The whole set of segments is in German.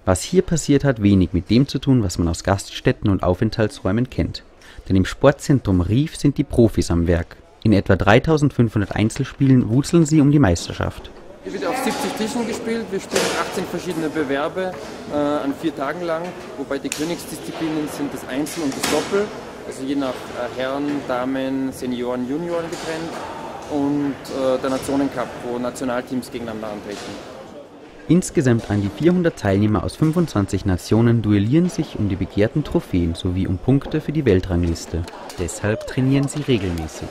Was hier passiert, hat wenig mit dem zu tun, was man aus Gaststätten und Aufenthaltsräumen kennt. Denn im Sportzentrum Rief sind die Profis am Werk. In etwa 3500 Einzelspielen wutzeln sie um die Meisterschaft. Hier wird auf 70 Tischen gespielt. Wir spielen 18 verschiedene Bewerbe an 4 Tagen lang, wobei die Königsdisziplinen sind das Einzel und das Doppel, also je nach Herren, Damen, Senioren, Junioren getrennt, und der Nationencup, wo Nationalteams gegeneinander antreten. Insgesamt an die 400 Teilnehmer aus 25 Nationen duellieren sich um die begehrten Trophäen sowie um Punkte für die Weltrangliste. Deshalb trainieren sie regelmäßig.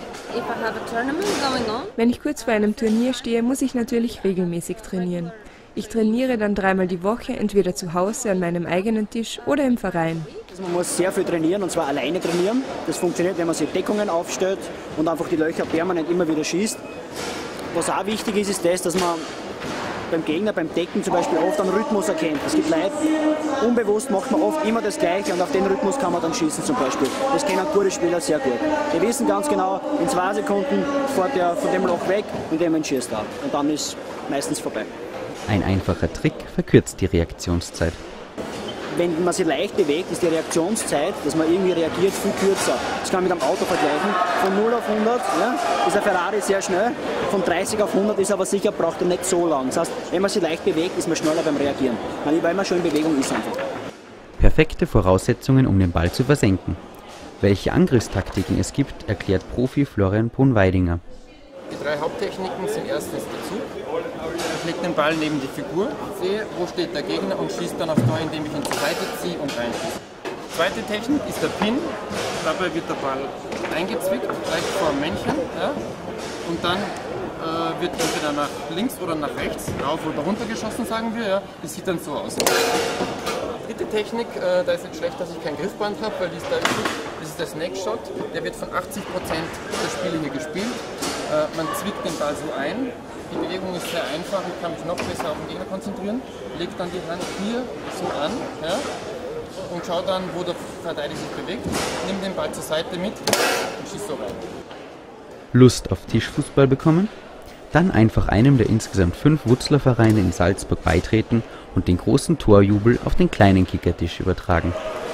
Wenn ich kurz vor einem Turnier stehe, muss ich natürlich regelmäßig trainieren. Ich trainiere dann 3-mal die Woche, entweder zu Hause an meinem eigenen Tisch oder im Verein. Man muss sehr viel trainieren, und zwar alleine trainieren. Das funktioniert, wenn man sich Deckungen aufstellt und einfach die Löcher permanent immer wieder schießt. Was auch wichtig ist, ist das, dass man beim Gegner, beim Decken zum Beispiel oft einen Rhythmus erkennt. Es gibt Leute, unbewusst macht man oft immer das Gleiche, und auf den Rhythmus kann man dann schießen zum Beispiel. Das kennen gute Spieler sehr gut. Die wissen ganz genau, in 2 Sekunden fährt er von dem Loch weg und jemand schießt da. Und dann ist meistens vorbei. Ein einfacher Trick verkürzt die Reaktionszeit. Wenn man sich leicht bewegt, ist die Reaktionszeit, dass man irgendwie reagiert, viel kürzer. Das kann man mit einem Auto vergleichen. Von 0 auf 100 ist ein Ferrari sehr schnell, von 30 auf 100 ist aber sicher, braucht er nicht so lang. Das heißt, wenn man sich leicht bewegt, ist man schneller beim Reagieren, weil man schon in Bewegung ist einfach. Perfekte Voraussetzungen, um den Ball zu versenken. Welche Angriffstaktiken es gibt, erklärt Profi Florian Brunn-Weidinger. Die 3 Haupttechniken sind erstens der Zug. Ich lege den Ball neben die Figur, sehe, wo steht der Gegner, und schieße dann aufs Tor, indem ich ihn zur Seite ziehe und reinschieße. Zweite Technik ist der Pin. Dabei wird der Ball eingezwickt, gleich vor dem Männchen. Ja? Und dann wird entweder nach links oder nach rechts, rauf oder runter geschossen, sagen wir. Ja? Das sieht dann so aus. Dritte Technik, da ist es schlecht, dass ich kein Griffband habe, weil die ist da wichtig. Das ist der Snake Shot. Der wird von 80% der Spiele hier gespielt. Man zwickt den Ball so ein. Die Bewegung ist sehr einfach, ich kann mich noch besser auf den Gegner konzentrieren. Legt dann die Hand hier so an, ja, und schau dann, wo der Verteidiger sich bewegt. Nimm den Ball zur Seite mit und schieß so rein. Lust auf Tischfußball bekommen? Dann einfach einem der insgesamt 5 Wutzlervereine in Salzburg beitreten und den großen Torjubel auf den kleinen Kickertisch übertragen.